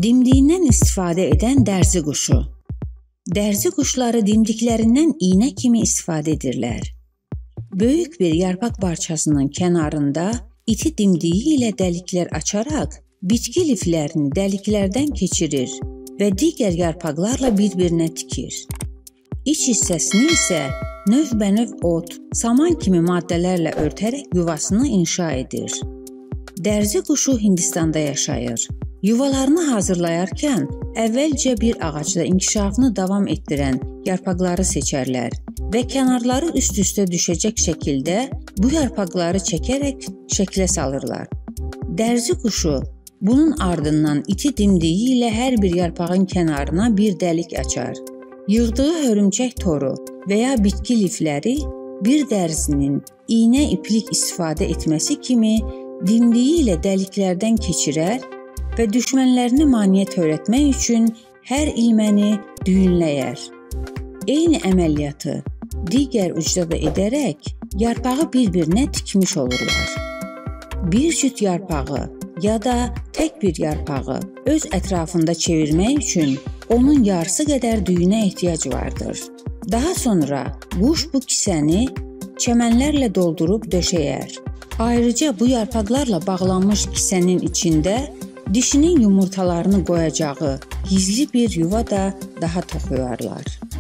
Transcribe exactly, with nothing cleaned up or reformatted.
Dimdiyindən istifadə edən dərzi quşu. Dərzi quşları dimdiklərindən iynə kimi istifadə edirlər. Böyük bir yarpaq parçasının kənarında iti dimdiyi ilə dəliklər açaraq bitki liflərini dəliklərdən keçirir və digər yarpaqlarla bir-birinə tikir. İç hissəsini isə növbənöv ot, saman kimi maddələrlə örtərək yuvasını inşa edir. Dərzi quşu Hindistanda yaşayır. Yuvalarını hazırlayarkən əvvəlcə bir ağacda inkişafını davam etdirən yarpaqları seçərlər və kənarları üst-üstə düşəcək şəkildə bu yarpaqları çəkərək şəklə salırlar. Dərzi quşu bunun ardından iti dimdiyi ilə hər bir yarpağın kənarına bir dəlik açar. Yığdığı hörümçək toru və ya bitki lifləri bir dərzinin iynə iplik istifadə etməsi kimi dimdiyi ilə dəliklərdən keçirər və düşmənlərini maneə törətmək üçün hər ilməni düyünləyər. Eyni əməliyyatı digər ucda da edərək yarpağı bir-birinə tikmiş olurlar. Bir cüt yarpağı ya da tək bir yarpağı öz ətrafında çevirmək üçün onun yarısı qədər düyünə ehtiyac vardır. Daha sonra quş bu kisəni çəmənlərlə doldurub döşəyər. Ayrıca bu yarpaqlarla bağlanmış kisənin içində dişinin yumurtalarını qoyacağı gizli bir yuva da daha toxuyarlar.